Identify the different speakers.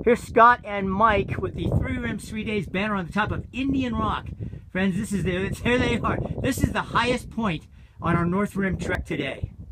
Speaker 1: Here's Scott and Mike with the 3RIMS3DAYS banner on the top of Indian Rock. Friends, there they are. This is the highest point on our North Rim trek today.